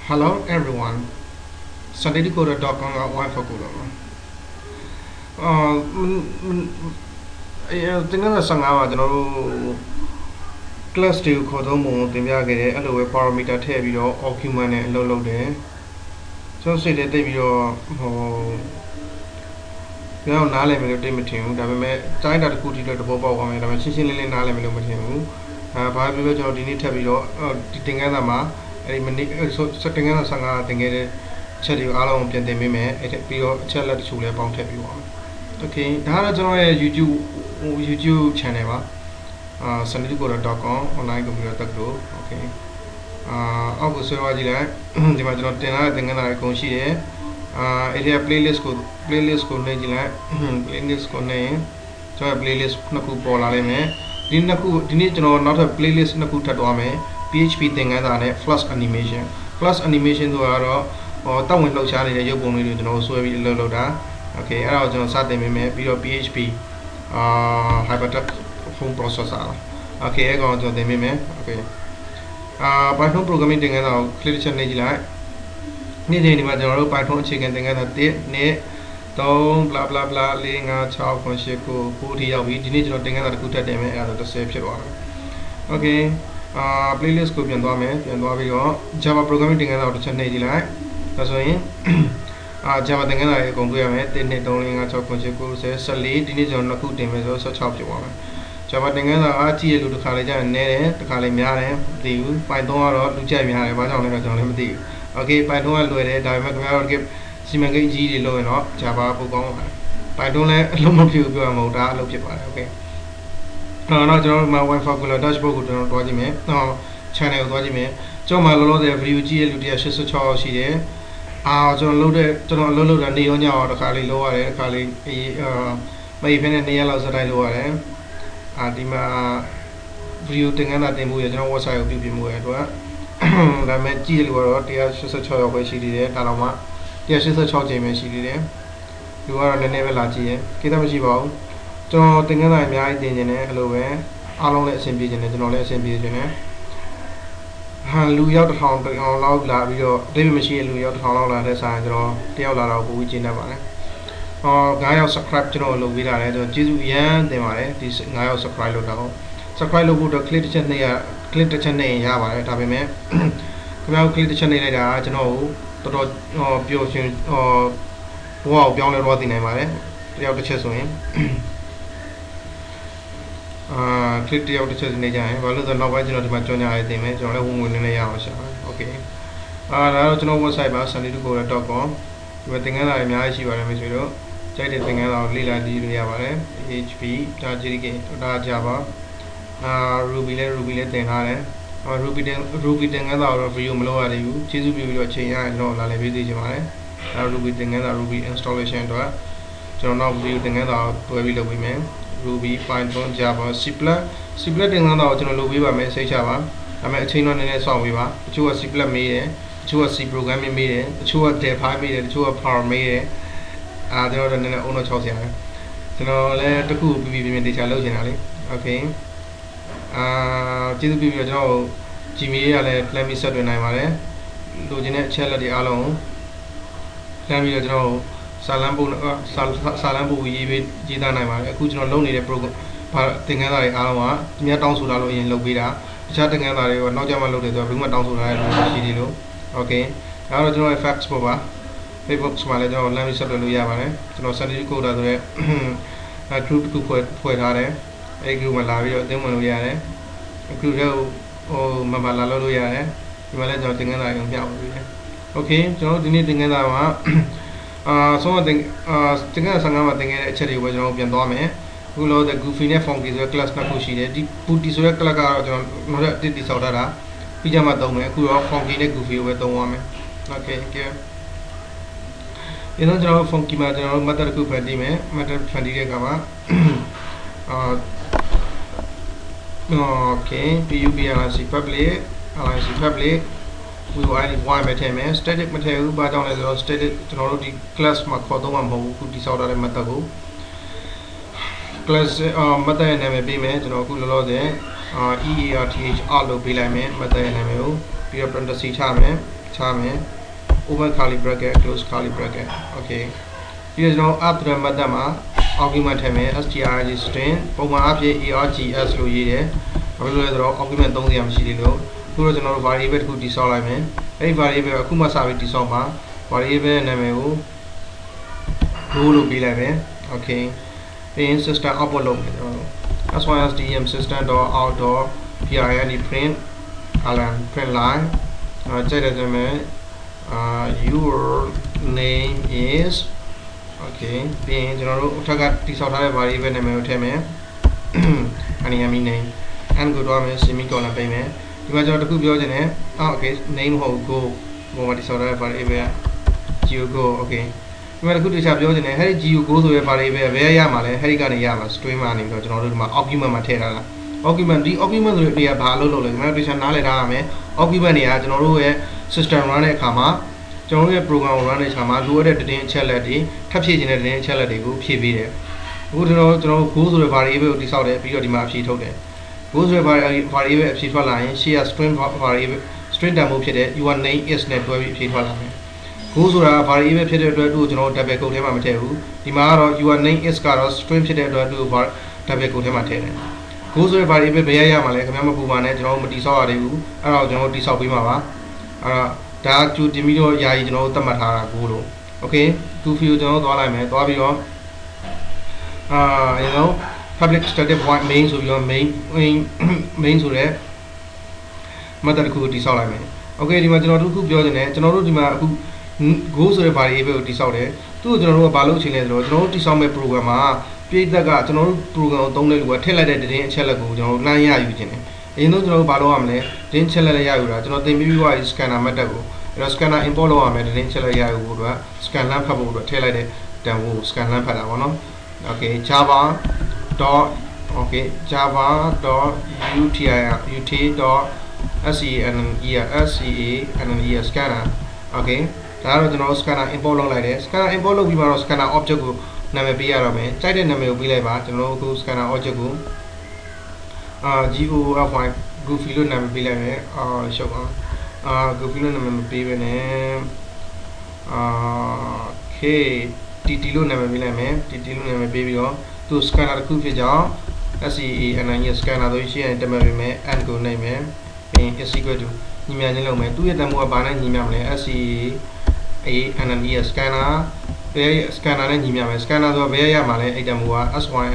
Hello everyone. Sunday.com wifi ko lo. Tingnan na sa nga class 2 ko do mo tinပြခဲ့တဲ့အဲ့လိုပဲ parameter ထည့်ပြီးတော့ argument နဲ့အလုပ်လုပ်တယ်ကျွန်တော်စိတ်ထဲတိတ်ပြီးတော့ကျွန်တော်နားလည်မယ်လို့တိတ်မထင်ဘူးဒါပေမဲ့တိုင်းတာတစ်ခုထိတော့တဘောပေါက်သွားမယ်ဒါပေမဲ့ရှင်းရှင်းလင်းလင်းနားလည်မယ်လို့မထင်ဘူးဘာဖြစ်လို့ကျွန်တော်ဒီနေ့ထပ်ပြီးတော့ဒီသင်ခန်းစာမှာအဲ့ဒီမနေ့သင်ခန်းစာ15သင်ခဲ့တဲ့ချက်တွေအားလုံးပြန်သင်ပေးမယ်အဲ့ပြီးတော့အချက်လက်တချို့လည်းပေါင်းထည့်ပြီးပါမယ် Okay ဒါကတော့ကျွန်တော်ရဲ့ YouTube channel ပါsunday.com online computer တက်လို့ Okay အောက်ကိုဆွဲသွားကြည့်လိုက်ဒီမှာကျွန်တော်တင်လာတဲ့သင်ခန်းစာတွေအကုန်ရှိတယ်အဲ့ဒီ playlist ကိုနှိပ်ကြည့်လိုက် playlist ကိုနှိပ်ရင်ကျွန်တော် playlist နှစ်ခုပေါ်လာလိမ့်မယ်ဒီနေ့ကျွန်တော်နောက်ထပ် playlist နှစ်ခုထပ်သွားမယ် PHP သင်ခန်းစာနဲ့ Flash animation ဆိုတာတော့တောက်ဝင်လှုပ်ရှားနေတဲ့ရုပ်ပုံလေးတွေကျွန်တော်ဆွဲပြီးအလုပ်လုပ်တာ Okay အဲ့ဒါကိုကျွန်တော်စတင်ပေးမယ်ပြီးတော့ PHP hypertext phone processor Okay အဲ့ကောင်ကျွန်တော်သင်ပေးမယ် Okay Python programming သင်ခန်းစာကို click ချက်နှိပ်ကြည့်လိုက်နေ့ချိန်ဒီမှာကျွန်တော်တို့ Python အခြေခံသင်ခန်းစာ1 2 3 bla bla bla 4 5 6 9 10 9 ထိရောက်ပြီဒီနေ့ကျွန်တော်သင်ခန်းစာတစ်ခုထပ်တင်မယ်အဲ့ဒါဆို10ဖြစ်သွားမယ် Okay playlist ကိုပြန်သွားမယ်ပြန်သွားပြီးတော့ Java programming သင်ခန်းစာကိုတစ်ချက်နှိပ်ကြည့်လိုက်ဒါဆိုရင်Java သင်ခန်းစာတွေအကုန်တွေ့ရမယ်1 2 3 4 5 6 9 10 14ဒီနေ့ကျွန်တော်နှစ်ခုတင်မယ်ဆိုတော့16ဖြစ်သွားမယ် Java သင်ခန်းစာကကြည့်ရလို့တစ်ခါလေးကျရင်နည်းတယ်တစ်ခါလေးများတယ်မသိဘူး Python ကတော့လူကြိုက်များတယ်ဘာကြောင့်လဲတော့ကျွန်တော်လည်းမသိဘူး Okay Python ကလွယ်တယ်ဒါပေမဲ့ခင်ဗျားတို့စီမံကိန်းကြီးတွေလုပ်ရင်တော့ Java ပိုကောင်းပါတယ် Python လည်းအလုံးမဖြစ်ဘူးပြောရမှာမဟုတ်ဒါအလုပ်ဖြစ်ပါတယ် Okay တော့ကျွန်တော်တို့မှာ Wi-Fi ကို dashboard ကိုကျွန်တော်တွားကြည့်မယ် channel ကိုတွားကြည့်မယ်ကျွန်တော်မှာလောလောဆယ် video ကြည့်ရလူ186ယောက်ရှိတယ်ကျွန်တော်အလုပ်လုပ်တာနေရောညရောတစ်ခါလေးလုပ်ရတယ်တစ်ခါလေးမအေးဖဲနဲ့2ရက်လောက်စတိုင်းလုပ်ရတယ်ဒီမှာ video သင်ခန်းစာတင်ဖို့ရကျွန်တော် website ကိုပြုပြင်မှုရအတွက်ဒါပေမဲ့ကြည့်ရလို့ကတော့186ယောက်ပဲရှိသေးတယ်ဒါတော့မှ186ချိန်ပဲရှိသေးတယ်လူကတော့နည်းနည်းပဲလာကြည့်ရကိစ္စမရှိပါဘူးကျွန်တော်သင်ခန်းစာအများကြီးတင်နေတယ်အဲ့လိုပဲအားလုံးလည်းအဆင်ပြေနေတယ်ကျွန်တော်လည်းအဆင်ပြေနေတယ်လူရောက်1000လောက်လာပြီးတော့အတိတ်မရှိတဲ့လူရောက်1000လောက်လာတဲ့ဆိုင်ကျွန်တော်တယောက်လာတော့ပိုပြီးကျင်းတတ်ပါတယ်9ယောက် subscribe ကျွန်တော်လုပ်ပေးတာလည်းကျွန်တော်ကျေးဇူးအရန်တင်ပါတယ်ဒီ9ယောက် subscribe လုပ်တာကို subscribe လုပ်ဖို့တော့ click တစ်ချက်နှိပ်ရပါတယ်ဒါပေမဲ့ခင်ဗျားတို့ click တစ်ချက်နှိပ်လိုက်တာကျွန်တော်ကိုတော်တော်ပျော်ရွှင်ဘဝကိုပြောင်းလဲသွားသိနိုင်ပါတယ်တယောက်တစ်ချက်ဆိုရင်click တယောက်တစ်ချက်နေကြရင်ဘာလို့ဆိုတော့နောက်ပိုင်းကျွန်တော်ဒီမှာကြော်ညာရေးတင်မယ်ကျွန်တော်လည်းဝင်နည်းနည်းရအောင်ရှာပါ Okay ဒါတော့ကျွန်တော် website ပါ sunday.com ဒီမှာသင်ခန်းစာတွေအများကြီးရှိပါတယ်မိတ်ဆွေတို့ကြိုက်တဲ့သင်ခန်းစာကိုလေ့လာကြည့်လို့ရပါတယ် PHP ဒါ JDK ဒါ Java Ruby လည်းသင်ထားတယ်Ruby သင်ခန်းစာကိုတော့ video မလုပ်ရသေးဘူးကျေးဇူးပြုပြီးတော့ချိန်ရရင်တော့လာလည်ပေးသေးချင်ပါတယ်Ruby သင်ခန်းစာ Ruby installation အတွက်ကျွန်တော်နောက် video သင်ခန်းစာကိုတွဲပြီးလုပ်ပေးမယ်Ruby Python Java C++ သင်ခန်းစာကိုကျွန်တော်လုပ်ပေးပါမယ်စိတ်ချပါဒါပေမဲ့အချိန်တော့နည်းနည်းစောင့်ပေးပါတချို့က C+ မေးတယ်တချို့က C programming မေးတယ်တချို့က dev file မေးတယ်တချို့က power မေးတယ်ကျွန်တော်တို့နည်းနည်းအုံတော့60ရတယ်ကျွန်တော်လည်းတခုပြပြတေချာလုပ်ချင်တာလေ Okay ကျေးဇူးပြုပြီးတော့ကျွန်တော် Gmail ရလည်းလှမ်းပြီးဆက်သွယ်နိုင်ပါတယ်လိုချင်တဲ့အချက်လက်တွေအားလုံးလှမ်းပြီးတော့ကျွန်တော်စာလမ်းပို့ရေးသားနိုင်ပါတယ်အခုကျွန်တော်လုပ်နေတဲ့ program သင်ခန်းစာတွေအားလုံးကသူများတောင်းဆိုတာလို့အရင်လုပ်ပေးတာတခြားသင်ခန်းစာတွေကနောက်ကျမှလုပ်တယ်ဆိုတော့ဘယ်သူမှတောင်းဆိုတာလည်းရှိသေးလို့ Okay ဒါတော့ကျွန်တော်ရဲ့ Facebook ပါ Facebook မှာလည်းကျွန်တော်လမ်းပြီးဆက်သွယ်လို့ရပါတယ်ကျွန်တော် Sunday Coder ဆိုတဲ့ group တစ်ခုဖွဲ့ထားတယ်အဲ့ group မှာလာပြီးတော့အသင်းဝင်လို့ရတယ် group ရဲ့member လာလို့ရတယ်ဒီမှာလည်းကျွန်တော်သင်ခန်းစာတွေပြပါမယ် Okay ကျွန်တော်ဒီနေ့သင်ခန်းစာမှာဆုံးသင်ခန်းစာ15မှာသင်ခဲ့တဲ့အချက်တွေကိုကျွန်တော်ပြန်သွားမယ်အခုလောတဲ့ Goofy နဲ့ Funky ဆိုတဲ့ class နှစ်ခုရှိတယ်ဒီ Putty ဆိုတဲ့ class ကတော့ကျွန်တော်နောက်ထပ်တည်ဆောက်ထားတာပြီးကြမှာသုံးမယ်အခုတော့ Funky နဲ့ Goofy ကိုပဲသုံးရမယ် Okay ကဲဒီတော့ကျွန်တော် Funky မှာကျွန်တော် method တစ်ခုဖန်တီးမယ် method ဖန်တီးတဲ့အခါမှာOkay PUBLIC public we will add one ပဲထည့်မယ် static မထည့်ဘူးဘာကြောင့်လဲဆိုတော့ static ကျွန်တော်တို့ဒီ class မှာခေါ်သုံးမှာမဟုတ်ဘူးအခုတည်ဆောက်ထားတဲ့ method ကို class method ရဲ့နာမည်ပေးမယ်ကျွန်တော်အခုလောလောဆယ်EARTH လို့ပေးလိုက်မယ် method ရဲ့နာမည်ကိုပြီးတော့ parenthesis ချမယ် charming open curly bracket close curly bracket okay here's now up to the madama argument string string args လို့ရေးတယ်ဘာလို့လဲဆိုတော့ argument 300မရှိသေးလို့ခုတော့ကျွန်တော်တို့ variable တစ်ခုတည်ဆောက်လိုက်မယ်အဲ့ဒီ variable အခုမှစပြီးတည်ဆောက်မှာ variable နာမည်ကို row လို့ပေးလိုက်မယ် okay ပြီးရင် system output လုပ်မယ်ကျွန်တော်တို့ system system.out.println print line ကြိုက်တဲ့နာမည်your name is okay ပြီးရင်ကျွန်တော်တို့အထက်ကတည်ဆောက်ထားတဲ့ variable နာမည်ကိုထည့်မယ် enemy name and go တော့မယ် semicolon ပေးမယ်ဒီမှာကျွန်တော်တခုပြောချင်တယ်okay name ဟုတ် go ဘောမှာတည်ဆောက်ထားတဲ့ variable geo go okay ဒီမှာတခုတခြားပြောချင်တယ်ဟဲ့ဒီ geo go ဆိုတဲ့ variable ဘယ်ရမှာလဲဟဲ့ဒီကနေရမှာ string မှာနေပြီးတော့ကျွန်တော်တို့ဒီမှာ argument မှာထည့်ထားတာ argument ဒီ argument ဆိုတဲ့နေရာဘာလို့လုပ်လဲဒီမှာတခြားနားလည်ထားရမယ် argument တွေကကျွန်တော်တို့ရဲ့ system run တဲ့အခါမှာကျွန်တော်တို့ရဲ့ program ကို run တဲ့အခါမှာလိုအပ်တဲ့သတင်းအချက်လက်တွေထပ်ဖြည့်ခြင်းတဲ့သတင်းအချက်လက်တွေကိုဖြည့်ပေးတယ်အခုကျွန်တော်တို့ go ဆိုတဲ့ variable ကိုတိစောက်တယ်ပြီးတော့ဒီမှာအဖြေထုတ်တယ် go ဆိုတဲ့ variable အဖြေထွက်လာရင် share string variable string တန်ဖိုးဖြစ်တဲ့ your name is နဲ့တွဲပြီးအဖြေထွက်လာမယ် go ဆိုတာ variable ဖြစ်တဲ့အတွက်သူ့ကိုကျွန်တော်တို့ double quote ထဲမှာမထည့်ဘူးဒီမှာကတော့ your name is ကတော့ string ဖြစ်တဲ့အတွက်သူ့ကို double quote ထဲမှာထည့်တယ် go ဆိုတဲ့ variable ဘယ်ရမှာလဲခင်ဗျားမပူပါနဲ့ကျွန်တော်တို့မတိစောက်ရသေးဘူးအဲ့တော့ကျွန်တော်တို့တိစောက်ပေးမှာပါအဲ့တော့ဒါကျူတင်ပြီးတော့ယာယီကျွန်တော်တို့သတ်မှတ်ထားတာ go လို့ okay to field ကျွန်တော်တို့သွားလိုက်မယ်သွားပြီးတော့you know public static void main ဆိုပြီးတော့ main ဆိုတဲ့ method တစ်ခုကိုတိစောက်လိုက်မယ် okay ဒီမှာကျွန်တော်တို့ခုပြောချင်တယ်ကျွန်တော်တို့ဒီမှာအခု go ဆိုတဲ့ variable ကိုတိစောက်တယ်သူ့ကိုကျွန်တော်တို့ကဘာလုပ်ချင်လဲဆိုတော့ကျွန်တော်တို့တိစောက်မဲ့ program မှာပြည့်သက်ကကျွန်တော်တို့ program ကိုသုံးတဲ့လူကထည့်လိုက်တဲ့သတင်းအချက်လက်ကိုကျွန်တော်တို့လှမ်းရယူခြင်းတယ်အရင်ဆုံးကျွန်တော်တို့ဘာလုပ်ရမလဲသတင်းချက်လက်ရယူတာကျွန်တော်သင်ပြီးပြီးသွားပြီ scanner method ကိုအဲ့တော့ scanner import လုပ်ရမယ်သတင်းချက်လက်ရယူဖို့အတွက် scan လမ်းဖတ်ဖို့အတွက်ထည့်လိုက်တဲ့တန်ဖိုး scan လမ်းဖတ်တာပေါ့နော် okay java.ut.scanner okay ဒါကတော့ကျွန်တော်တို့ scanner import လုပ်လိုက်တယ် scanner import လုပ်ပြီးမှတော့ scanner object ကိုနာမည်ပေးရတော့မယ်ကြိုက်တဲ့နာမည်ကိုပေးလိုက်ပါကျွန်တော်တို့အခု scanner object ကိုGOFY goofy လို့နာမည်ပေးလိုက်မယ်ရှုပ်ပါgoofy လို့နာမည်မပေးဘဲနဲ့TT လို့နာမည်ပေးလိုက်မယ် TT လို့နာမည်ပေးပြီးတော့သူ scanner တစ်ခုဖြစ်ကြောင်း SCANR scanner ဆိုရှင်းရင်တမပေးမယ် and ကိုနှိပ်မယ်ပြီးရင် is equal to ညီမြချင်းလုပ်မယ်သူ့ရဲ့တန်ဖိုးကဘာနဲ့ညီမြမလဲ SCANR scanner ဘယ် scanner နဲ့ညီမြမယ် scanner ဆိုတော့ဘယ်ရမှာလဲအဲ့တန်ဖိုးက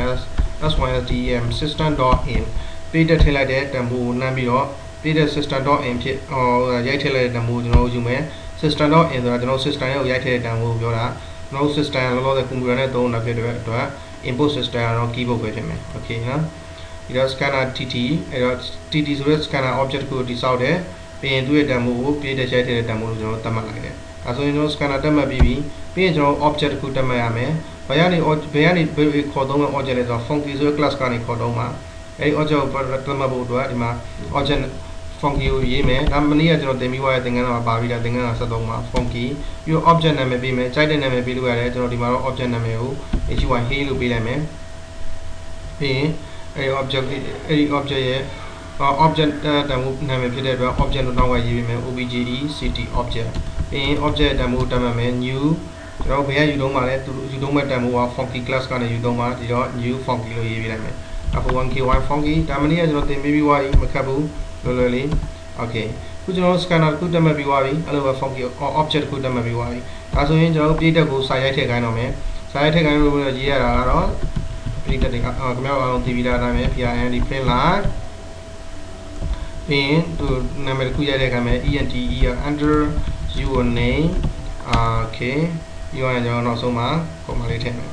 SYSDEM system.in ပေးတဲ့ထည့်လိုက်တဲ့တန်ဖိုးကိုနှမ်းပြီးတော့ပေးတဲ့ system.in ဖြစ်ရိုက်ထည့်လိုက်တဲ့တန်ဖိုးကိုကျွန်တော်တို့ယူမယ် system.in ဆိုတာကျွန်တော် system ရဲ့ကိုရိုက်ထည့်တဲ့တန်ဖိုးကိုပြောတာကျွန်တော် system လောလောဆယ် computer နဲ့သုံးတာဖြစ်တဲ့အတွက် input system ကတော့ keyboard ပဲဖြစ်မယ် okay နော်ဒီတော့ scanner TT အဲ့တော့ TT ဆိုတဲ့ scanner object ကိုတိစောက်တယ်ပြီးရင်သူ့ရဲ့တန်ဖိုးကိုပေးတဲ့ရိုက်ထည့်တဲ့တန်ဖိုးကိုကျွန်တော်သတ်မှတ်လိုက်တယ်ဒါဆိုရင်ကျွန်တော် scanner တက်မှတ်ပြီးပြီးရင်ကျွန်တော် object တစ်ခုတက်မှတ်ရမယ်ဘယ်ကနေခေါ်သုံးမဲ့ object လဲဆိုတော့ funky ဆိုတဲ့ class ကနေခေါ်သုံးမှာအဲ့ဒီ object ကိုတက်မှတ်ဖို့အတွက်ဒီမှာ object funky ကိုရေးမယ်ဒါမနေ့ကကျွန်တော်သင်ပြီးသွားတဲ့သင်ခန်းစာမှာပါပြီးတာသင်ခန်းစာ73မှာ funky ပြီးတော့ object နာမည်ပေးမယ်ကြိုက်တဲ့နာမည်ပေးလို့ရတယ်ကျွန်တော်ဒီမှာတော့ object နာမည်ကို hy hey လို့ပေးလိုက်မယ်ပြီးရင်အဲ့ဒီ object ရဲ့ object တန်ဖိုးနာမည်ဖြစ်တဲ့အတွက် object လို့နောက်ကရေးပေးမယ် object object ပြီးရင် object တန်ဖိုးတက်မှတ်မယ် new ကျွန်တော်ဘယ်ကယူသုံးပါလဲသူယူသုံးမဲ့တန်ဖိုးက funky class ကနေယူသုံးပါဒီတော့ new funky လို့ရေးပေးလိုက်မယ်အခု 1ky funky ဒါမနေ့ကကျွန်တော်သင်ပေးပြီးသွားပြီမခက်ဘူးလွယ်လွယ်လေး okay ခုကျွန်တော် scanner ခုတက်မှတ်ပြီးသွားပြီအဲ့လိုပဲ funky object ခုတက်မှတ်ပြီးသွားပြီဒါဆိုရင်ကျွန်တော်ပြည်တက်ကိုစာရိုက်ထည့်ခိုင်းတော့မယ်စာရိုက်ထည့်ခိုင်းလို့ရေးရတာကတော့ပြည်တက်တွေကခင်ဗျားတို့အားလုံးသိပြီးသားအတိုင်းပဲ PRN print line ပြီးရင်သူနာမည်တစ်ခုရိုက်တဲ့အခါမှာ enter under your name okay ပြီးတော့ကျွန်တော်နောက်ဆုံးမှာပုံမှန်လေးထည့်မယ်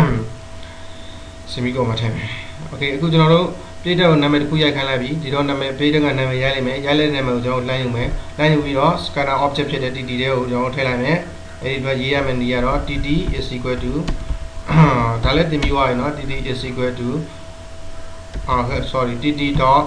semicolon မှာထည့်မယ် okay အခုကျွန်တော်တို့ပြည်တက်ကိုနာမည်တစ်ခုရိုက်ခိုင်းလိုက်ပြီဒီတော့နာမည်ပြည်တက်ကနာမည်ရိုက်လိုက်မယ်ရိုက်လိုက်တဲ့နာမည်ကိုကျွန်တော်လှမ်းယူမယ်လှမ်းယူပြီးတော့ scanner object ဖြစ်တဲ့ TT တွေကိုကျွန်တော်ထည့်လိုက်မယ်အဲဒီအတွက်ရေးရမယ့်နေရာတော့ TT is equal to ဒါလည်းတင်ပြီးသွားပြီเนาะ TT is equal to sorry TT dot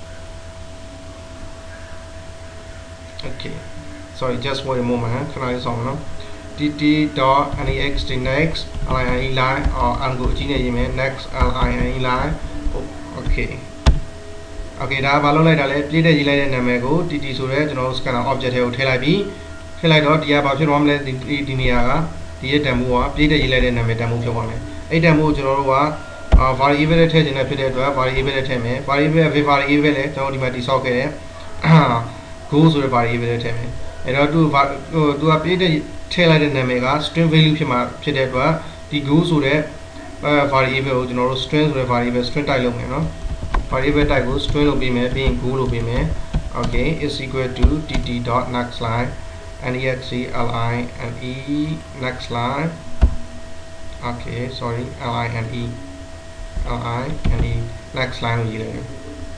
okay sorry just wait a moment ခဏလေးစောင့်နော် TT dot next next line line and go အကြီးနဲ့ရေးမယ် next line line okay okay ဒါဘာလုပ်လိုက်တာလဲပြည့်တဲ့ရေးလိုက်တဲ့နာမည်ကို TT ဆိုရဲကျွန်တော်တို့ scanner object ထဲကိုထည့်လိုက်ပြီးထည့်လိုက်တော့ဒီကဘာဖြစ်သွားမလဲဒီနေရာကဒီရဲ့တန်ဖိုးကပြည့်တဲ့ရေးလိုက်တဲ့နာမည်တန်ဖိုးဖြစ်သွားမယ်အဲ့တန်ဖိုးကိုကျွန်တော်တို့ကvariable နဲ့ထည့်ခြင်းနဲ့ဖြစ်တဲ့အတွက် variable နဲ့ထည့်မယ် variable လည်းကျွန်တော်ဒီမှာတိဆောက်ခဲ့တဲ့ go ဆိုတဲ့ variable နဲ့ထည့်မယ်အဲ့တော့သူကပြည့်တဲ့ထည့်လိုက်တဲ့နာမည်က string value ဖြစ်တဲ့အတွက်ဒီ go ဆိုတဲ့variable ကိုကျွန်တော်တို့ string ဆိုတဲ့ variable string type လုပ်မယ်နော် variable type ကို string လုပ်ပေးမယ်ပြီးရင် go လုပ်ပေးမယ် okay is equal to tt.nextLine nextline next line okay sorry line next line ကိုရေးလိုက်မယ်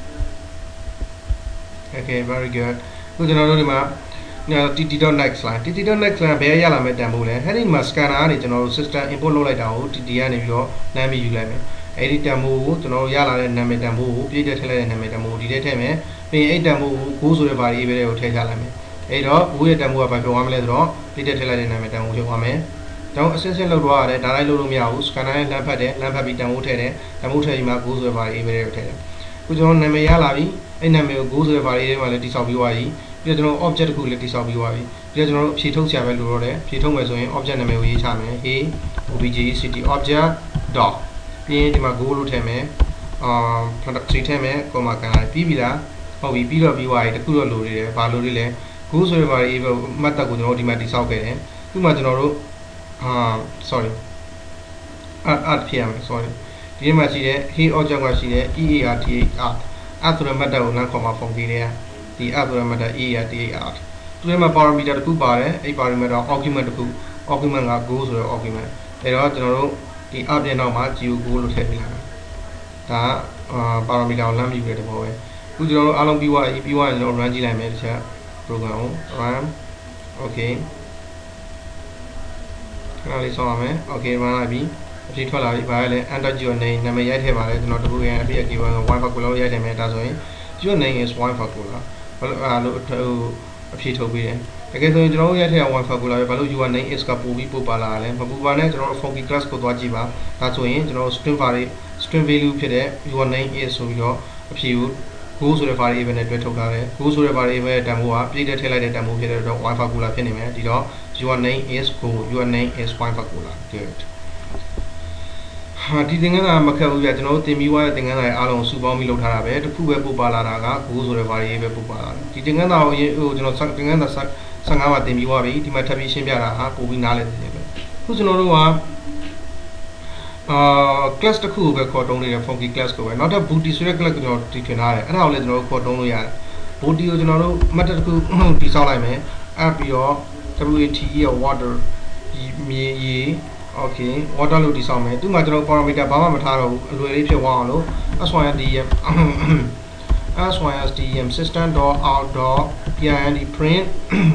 okay very good ခုကျွန်တော်တို့ဒီမှာtt.nextline ဘယ်ရလာမဲ့တန်ဖိုးလဲအဲ့ဒီမှာ scanner ကနေကျွန်တော်တို့ system input လုပ်လိုက်တာကို tt ကနေပြီးတော့နာမည်ယူလိုက်မယ်အဲ့ဒီတန်ဖိုးကိုကျွန်တော်တို့ရလာတဲ့နာမည်တန်ဖိုးကိုပြည့်တဲ့ထည့်လိုက်တဲ့နာမည်တန်ဖိုးကိုဒီထဲထည့်မယ်ပြီးရင်အဲ့တန်ဖိုးကို go ဆိုတဲ့ variable ကိုထည့်ချလိုက်မယ်အဲ့တော့ go ရဲ့တန်ဖိုးကဘာဖြစ်သွားမလဲဆိုတော့ပြည့်တဲ့ထည့်လိုက်တဲ့နာမည်တန်ဖိုးဖြစ်သွားမယ်တော့အစင်းလောက်သွားရတယ်ဒါလိုက်လို့မရဘူး scanner နဲ့လမ်းဖတ်တယ်လမ်းဖတ်ပြီးတန်ဖိုးထည့်တယ်တန်ဖိုးထည့်ပြီးမှ go ဆိုတဲ့ variable ကိုထည့်တယ်ခုကျွန်တော်နာမည်ရလာပြီအဲ့နာမည်ကို go ဆိုတဲ့ variable မှာလည်းတိစောက်ပြီးသွားပြီပြီးတော့ကျွန်တော် object တစ်ခုလည်းတိစောက်ပြီးသွားပြီပြီးတော့ကျွန်တော်တို့ဖြည့်ထုတ်ချရပဲလို့တော့တယ်ဖြည့်ထုတ်မယ်ဆိုရင် object နာမည်ကိုရေးချမယ် hey objdct object dot ပြီးရင်ဒီမှာ go လို့ထည့်မယ်product ထည့်မယ် comma ကန်လိုက်ပြီးပြီလားဟုတ်ပြီပြီးတော့ပြီးသွားပြီတခုတော့လိုနေတယ်ဘာလိုလေးလဲ go ဆိုတဲ့ variable မှတ်တက်ကိုကျွန်တော်တို့ဒီမှာတိစောက်ခဲ့တယ်ခုမှကျွန်တော်တို့sorry add ဖြစ်ရမယ် sorry ဒီမှာရှိတဲ့ hey object ကရှိတဲ့ eart add ဆိုတဲ့ method ကိုလမ်းခေါ်မှာ function တွေကဒီ add ဆိုတဲ့ method eart သူထဲမှာ parameter တစ်ခုပါတယ်အဲ့ parameter argument တစ်ခု argument က go ဆိုတဲ့ argument အဲ့တော့ကျွန်တော်တို့ဒီ add ပြန်တော့မှာ go လို့ထည့်ပေးလိုက်မယ်ဒါကparameter ကိုလမ်းပြီးပြတဲ့သဘောပဲအခုကျွန်တော်တို့အားလုံးပြီးသွားရင်ကျွန်တော် run ကြည့်လိုက်မယ်တစ်ချက် program ကို run okay ခဏလေးဆောင်းရမယ် okay run လိုက်ပြီအဖြစ်ထွက်လာပြီဘာလဲ enter your name နာမည်ရိုက်ထည့်ပါတယ်ကျွန်တော်တခုရအဖြစ်အကီဝါ one formula ရိုက်ထည့်မယ်ဒါဆိုရင် your name is one formula ဘာလို့အားလို့အဖြစ်ထုတ်ပေးတယ်တကယ်ဆိုရင်ကျွန်တော်တို့ရိုက်ထည့်ရ one formula ပဲဘာလို့ your name is ကပို့ပြီးပို့ပါလာလဲမပူပါနဲ့ကျွန်တော်တို့ funky class ကိုသွားကြည့်ပါဒါဆိုရင်ကျွန်တော်တို့ string value ဖြစ်တဲ့ your name is ဆိုပြီးတော့အဖြစ်ကို go ဆိုတဲ့ variable နဲ့တွဲထုတ်ထားတယ် go ဆိုတဲ့ variable ရဲ့တန်ဖိုးကပြည့်တဲ့ထည့်လိုက်တဲ့တန်ဖိုးဖြစ်တဲ့အတွက် one formula ဖြစ်နေမယ်ဒီတော့ your name is go your name is one formula goodဒီသင်ခန်းစာမခက်ဘူးပြကျွန်တော်တို့သင်ပြီးသွားတဲ့သင်ခန်းစာရဲ့အားလုံးစုပေါင်းပြီးလုပ်ထားတာပဲတစ်ခုပဲပို့ပါလာတာက go ဆိုတဲ့ variable ပဲပို့ပါလာတယ်ဒီသင်ခန်းစာကိုကျွန်တော်သင်ခန်းစာ15မှာသင်ပြီးသွားပြီဒီမှာထပ်ပြီးရှင်းပြတာဟာပို့ပြီးနားလည်နေတယ်ပဲခုကျွန်တော်တို့ကclass တစ်ခုကိုပဲခေါ်တုံးနေတဲ့ funky class ကိုပဲနောက်ထပ် booty ဆိုတဲ့ class ကိုကျွန်တော်တည်ထွင်ထားတယ်အဲ့ဒါကိုလည်းကျွန်တော်တို့ခေါ်တုံးလို့ရတယ် booty ကိုကျွန်တော်တို့ method တစ်ခုတည်ဆောက်လိုက်မယ်အပ်ပြီးတော့ wate ရဲ့ water မြေရေ okay water လို့တည်ဆောက်မယ်သူ့မှာကျွန်တော် parameter ဘာမှမထားတော့ဘူးအလွယ်လေးဖြစ်သွားအောင်လို့ sym system.out.print print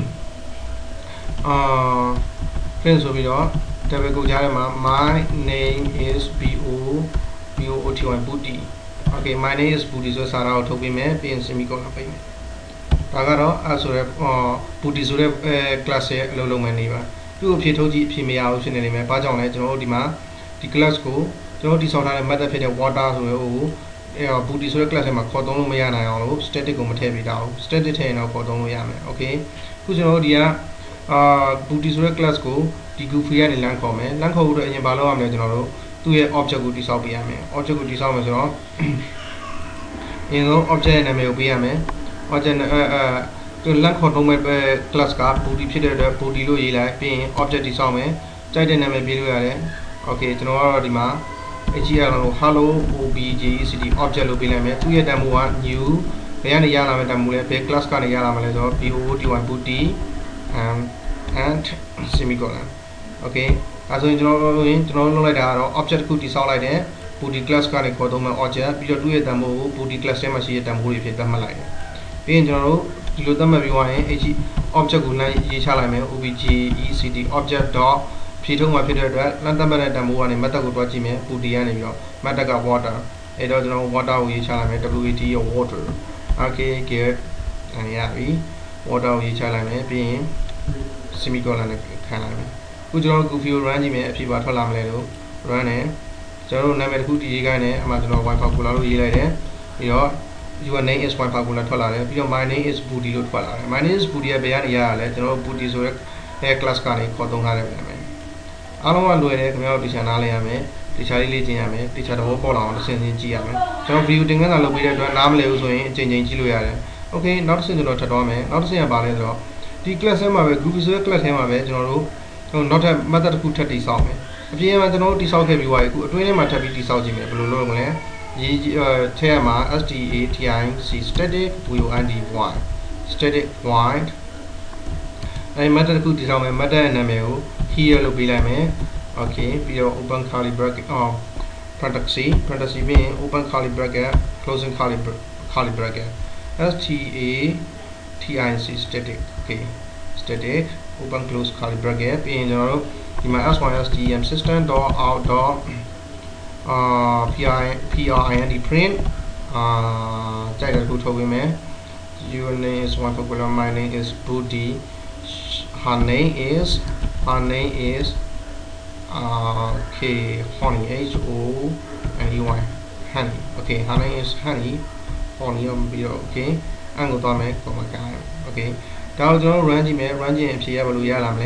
ဆိုပြီးတော့ double ကိုကြားထဲမှာ my name is booty okay my name is booty ဆိုစာသားကိုထုတ်ပေးမယ်ပြီးရင် semicolon ပေးမယ်ဒါကတော့အဲဆိုရဲbooty ဆိုတဲ့ class ရဲ့အလုပ်လုပ်မယ်နေပါသူ့အဖြစ်ထုတ်ကြည့်အဖြစ်မရဘူးဖြစ်နေနေမယ်ဘာကြောင့်လဲကျွန်တော်တို့ဒီမှာဒီ class ကိုကျွန်တော်တို့တည်ဆောက်ထားတဲ့ method ဖြစ်တဲ့ water ဆိုရဲဟိုbooty ဆိုတဲ့ class ထဲမှာခေါ်သုံးလို့မရနိုင်အောင်လို့ static ကိုမထည့်ပေးတာဘူး static ထည့်ရင်တော့ခေါ်သုံးလို့ရမယ် okay ခုကျွန်တော်တို့ဒီကbooty ဆိုတဲ့ class ကိုဒီ goofy ကနေလမ်းခေါ်မယ်လမ်းခေါ်ဖို့အတွက်အရင်ဘာလုပ်ရမလဲကျွန်တော်တို့သူ့ရဲ့ object ကိုတည်ဆောက်ပေးရမယ် object ကိုတည်ဆောက်မယ်ဆိုတော့အရင်ဆုံး object ရဲ့နာမည်ကိုပေးရမယ် object သူလမ်းခေါ်သုံးမဲ့ class က booty ဖြစ်တဲ့အတွက် booty လို့ရေးလိုက်ပြီးရင် object တည်ဆောက်မယ်ကြိုက်တဲ့နာမည်ပေးလို့ရတယ် okay ကျွန်တော်ကတော့ဒီမှာ hrl ကို hello object object လို့ပေးလိုက်မယ်သူ့ရဲ့တန်ဖိုးက new ဘယ်ကနေရလာမယ့်တန်ဖိုးလဲဘယ် class ကနေရလာမှာလဲဆိုတော့ booty and semicolon okay အဲဆိုရင်ကျွန်တော်လုပ်လိုက်တာကတော့ object တစ်ခုတည်ဆောက်လိုက်တယ် booty class ကနေခေါ်သုံးမဲ့ object ပြီးတော့သူ့ရဲ့တန်ဖိုးကို booty class ထဲမှာရှိတဲ့တန်ဖိုးတွေဖြစ်သတ်မှတ်လိုက်တယ်ပြီးရင်ကျွန်တော်တို့ဒီလိုသတ်မှတ်ပြီးသွားရင် object ကိုလမ်းရေးချလိုက်မယ် object object dot ဖြည့်ထုတ်မှာဖြစ်တဲ့အတွက်လမ်းသတ်မှတ်တဲ့တန်ဖိုးကနေ method ကိုတွားကြည့်မယ် booty ကနေပြီးတော့ method က water အဲ့တော့ကျွန်တော် water ကိုရေးချလိုက်မယ် wat ရဲ့ water okay get ရပြီ water ကိုရေးချလိုက်မယ်ပြီးရင် semicolon နဲ့ခံလိုက်မယ်ခုကျွန်တော် goofy ကို run ကြည့်မယ်အဖြစ်ပါထွက်လာမလဲလို့ run နဲ့ကျွန်တော်တို့နာမည်တစ်ခုတည်ရေးခိုင်းတယ်အမှကျွန်တော် wifi ကိုလာလို့ရေးလိုက်တယ်ပြီးတော့ your name is one formula ထွက်လာတယ်ပြီးတော့ my name is booty လို့ထွက်လာတယ် my name is booty ရဲ့ဘယ်ကနေရရလဲကျွန်တော်တို့ booty ဆိုတဲ့ class ကနေခေါ်သုံးထားတယ်ဗျာအားလုံးကလွယ်တယ်ခင်ဗျားတို့ teacher နားလည်ရမယ် teacher လေးလေ့ကျင့်ရမယ် teacher သဘောပေါက်လာအောင်တစ်ဆင့်ချင်းကြည့်ရမယ်ကျွန်တော် video သင်ခန်းစာလုပ်ပေးတဲ့အတွက်နားမလည်ဘူးဆိုရင်အချိန်ချင်းကြည့်လို့ရတယ် okay နောက်တစ်ဆင့်ကျွန်တော်ထပ်သွားမယ်နောက်တစ်ဆင့်ကဘာလဲဆိုတော့ဒီ class ထဲမှာပဲ groupie ဆိုတဲ့ class ထဲမှာပဲကျွန်တော်တို့နောက်ထပ် method တစ်ခုထပ်တည်ဆောက်မယ်အပြင်မှာကျွန်တော်တို့တည်ဆောက်ခဲ့ပြီးသွားပြီအခုအတွင်းထဲမှာထပ်ပြီးတည်ဆောက်ကြည့်မယ်ဘယ်လိုလုပ်မလဲရေးထဲမှာ static static void static void အဲ့ method တစ်ခုတည်ဆောက်မယ် method ရဲ့နာမည်ကို here လို့ပေးလိုက်မယ် okay ပြီးတော့ open curly bracket parenthesis ပြီးရင် open curly bracket closing curly bracket static static okay static open close curly bracket ပြီးရင်ကျွန်တော်တို့ဒီမှာ s1stm system.out. print ကြိုက်တဲ့ခုထုတ်ပေးမယ် your name is one formula my name is booty her name is okay honey honey honey okay her name is honey honey ပြီးတော့ okay အဲ့ကိုသွားမယ် comma က okay ဒါကိုကျွန်တော် run ကြည့်မယ် run ကြည့်ရင်အဖြေရဘယ်လိုရလာမလဲ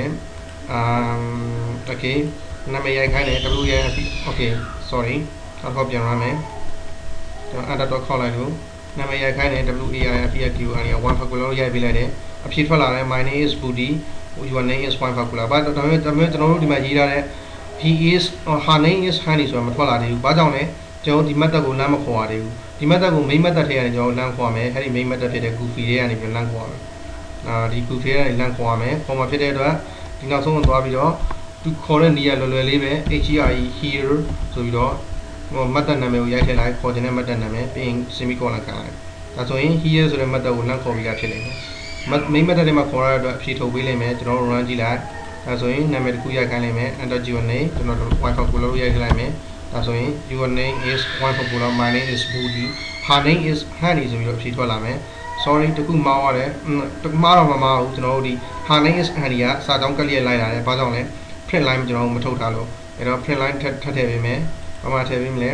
okay နာမည်ရိုက်ခိုင်းတယ် WIF okay sorry တော့ပြန်ရမယ်ကျွန်တော် enter တော့ခေါက်လိုက်လို့နာမည်ရိုက်ခိုင်းတယ် WAIFQ အဲ့ဒါ1 formula ရိုက်ပေးလိုက်တယ်အဖြေထွက်လာတယ် my name is booty your name is one formula ဘာဒါပေမဲ့ကျွန်တော်တို့ဒီမှာရေးထားတဲ့ he is her name is honey ဆိုတာမထွက်လာသေးဘူးဘာကြောင့်လဲကျွန်တော်ဒီ method ကိုလမ်းမခေါ်ရသေးဘူးဒီ method ကို main method ထဲကနေကျွန်တော်လမ်းခေါ်ရမယ်အဲ့ဒီ main method ဖြစ်တဲ့ goofy တွေကနေပြန်လမ်းခေါ်ရမယ်ဒီ goofy တွေကနေလမ်းခေါ်ရမယ်ခေါ်မှာဖြစ်တဲ့အတွက်ဒီနောက်ဆုံးသွားပြီးတော့သူခေါ်တဲ့နေရာလွယ်လွယ်လေးပဲ here ဆိုပြီးတော့method နာမည်ကိုရိုက်ထည့်လိုက်ခေါ်ခြင်းတဲ့ method နာမည်ပြီးရင် semicolon ကန်လိုက်ဒါဆိုရင် here ဆိုတဲ့ method ကိုလမ်းခေါ်ပြီးတာဖြစ်လိမ့်မယ် main method ထဲမှာခေါ်ရတဲ့အတွက်အဖြေထုတ်ပေးလိမ့်မယ်ကျွန်တော်တို့ run ကြည့်လိုက်ဒါဆိုရင်နာမည်တစ်ခုရိုက်ခိုင်းလိမ့်မယ် enter your name ကျွန်တော်တို့ wifi ကိုလို့ရိုက်ထည့်လိုက်မယ်ဒါဆိုရင် your name is wifi ကိုလို့ my name is booty her name is honey ဆိုပြီးတော့အဖြေထွက်လာမယ် sorry တခုမှားရတယ်တခုမှားတော့မမှားဘူးကျွန်တော်တို့ဒီ her name is honey ကစာကြောင်းကလျက်လိုက်လာတယ်ဘာကြောင့်လဲ print line ကျွန်တော်တို့မထုတ်ထားလို့အဲ့တော့ print line ထပ်ထည့်ပေးမယ်ဘာမှထည့်ပေးမလဲ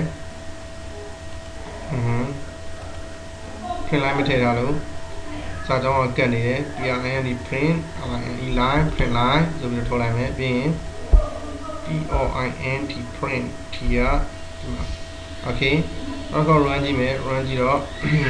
print line မထည့်ထားလို့စာကြောင်းကကတ်နေတယ် print print line print line ဆိုပြီးတော့ထုတ်လိုက်မယ်ပြီးရင် print print ဒီက okay နောက်တော့ run ကြည့်မယ် run ကြည့်တော့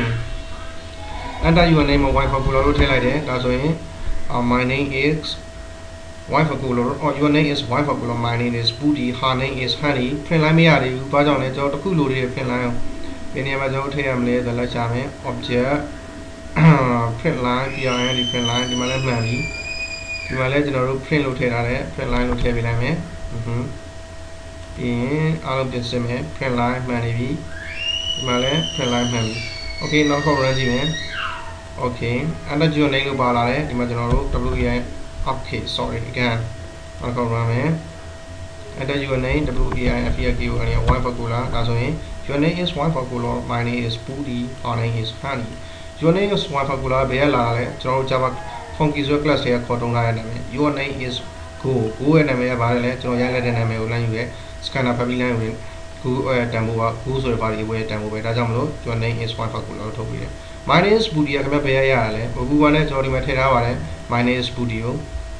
enter your name ကို wifi ကိုလို့ထည့်လိုက်တယ်ဒါဆိုရင် my name is wifi ကိုလို့ your name is wifi ကိုလို့ my name is booty her name is honey print line မရသေးဘူးဘာကြောင့်လဲကျွန်တော်တခုလိုတွေ print line ကိုဒီနေရာမှာကျွန်တော်ထည့်ရမလဲဆိုလိုက်ချမယ် object print line print line ဒီမှာလည်းမှန်ပြီဒီမှာလည်းကျွန်တော်တို့ print လုပ်ထည့်ထားတယ် print line လို့ထည့်ပေးလိုက်မယ်ပြီးရင်အားလုံးပြင်ဆင်မယ် print line မှန်နေပြီဒီမှာလည်း print line မှန်ပြီ okay နောက်ခေါက် run ကြည့်မယ် okay enter your name လို့ပါလာတယ်ဒီမှာကျွန်တော်တို့ WEI okay sorry again နောက်ခေါက် run မယ် enter your name WEIFQ အဲ့ဒါ one formula ဒါဆိုရင် your name is one formula my name is booty our name is honey your name is one formula ဘယ်ရလာလဲကျွန်တော်တို့ Java funky ဆိုတဲ့ class တွေကခေါ်တုံးထားတဲ့နာမည် your name is go ရဲ့နာမည်ကဘာလဲကျွန်တော်ရိုက်လိုက်တဲ့နာမည်ကိုလမ်းယူရဲ scanner public line ဝင် go တန်ဖိုးက go ဆိုတဲ့ဘာတွေဝယ်တန်ဖိုးပဲဒါကြောင့်မလို့ your name is one formula လို့ထုတ်ပြီးတယ် my name is booty ကခင်ဗျဘယ်ရရလဲဘကူကလည်းကျွန်တော်ဒီမှာထည့်ထားပါတယ် my name is booty ကို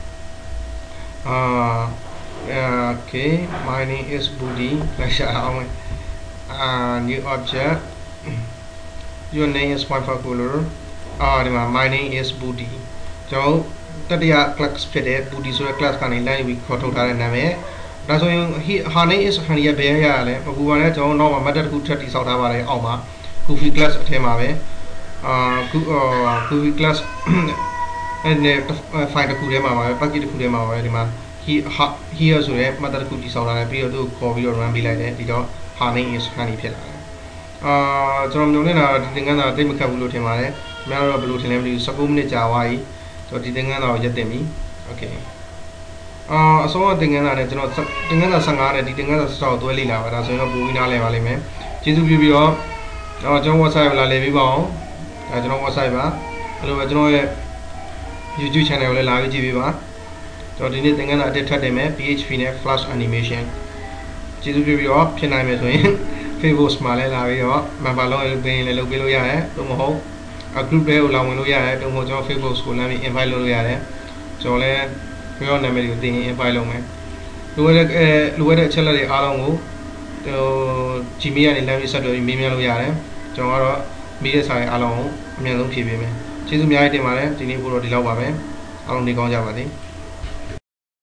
okay my name is booty လိုက်ရှာအောင်new object your name is one formula ဒီမှာ my name is booty ကျွန်တော်တတိယ class ဖြစ်တဲ့ booty ဆိုတဲ့ class ကနေ line ပြီးခေါ်ထုတ်ထားတဲ့နာမည်ဒါဆိုရင် her name is honey ဘယ်ရရလဲဘကူကလည်းကျွန်တော်နောက်မှာ method တစ်ခုထပ်တည်ဆောက်ထားပါတယ်အောက်မှာ goofy class အထဲမှာပဲgoofy class အဲ့ဒီ file တစ်ခုထဲမှာပါပဲ package တစ်ခုထဲမှာပါပဲဒီမှာ here ဆိုတဲ့ method တစ်ခုတည်ဆောက်ထားတယ်ပြီးတော့သူ့ကိုခေါ်ပြီးတော့ run ပေးလိုက်တယ်ဒီတော့ her name is honey ဖြစ်လာတယ်ကျွန်တော်မျိုးနေတာဒီသင်ခန်းစာတိတ်မခတ်ဘူးလို့ထင်ပါတယ်ခင်ဗျားတို့ဘယ်လိုထင်လဲမသိဘူး19မိနစ်ကြာသွားပြီဆိုတော့ဒီသင်ခန်းစာကိုရက်တင်ပြီ okay အဆုံးသင်ခန်းစာနဲ့ကျွန်တော်သင်ခန်းစာ15နဲ့ဒီသင်ခန်းစာ16ကိုတွဲလေ့လာပါဒါဆိုရင်တော့ပိုပြီးနားလည်ပါလိမ့်မယ်ကျေးဇူးပြုပြီးတော့ကျွန်တော် website ကိုလာလည်ပေးပါအောင်ကျွန်တော် website ပါအဲ့လိုပဲကျွန်တော်ရဲ့ YouTube channel ကိုလည်းလာပြီးကြည့်ပေးပါကျွန်တော်ဒီနေ့သင်ခန်းစာအတစ်ထပ်တင်မယ် PHP နဲ့ Flash animation ကျေးဇူးပြုပြီးတော့ဖြစ်နိုင်မယ်ဆိုရင် Facebook မှာလည်းလာပြီးတော့ member လုပ်ရင်လည်းလုပ်ပေးလို့ရတယ်။တော့မဟုတ် group တွေကိုလာဝင်လို့ရတယ်။တော့မဟုတ်ကျွန်တော် Facebook ကိုလမ်းပြီး invite လုပ်လို့ရတယ်။ကျွန်တော်လည်းကျွန်တော်နာမည်ကိုတင်ရင် invite လုပ်မယ်။လိုရတဲ့အချက်လက်တွေအားလုံးကိုGmail ကနေလမ်းပြီးဆက်သွယ်ပြီးမေးမြန်းလို့ရတယ်။ကျွန်တော်ကတော့မေးတဲ့စာတွေအားလုံးကိုအမြန်ဆုံးဖြေပေးမယ်။ကျေးဇူးအများကြီးတင်ပါတယ်။ဒီနေ့ကိုတော့ဒီလောက်ပါပဲ။အားလုံးနေကောင်းကြပါစေ။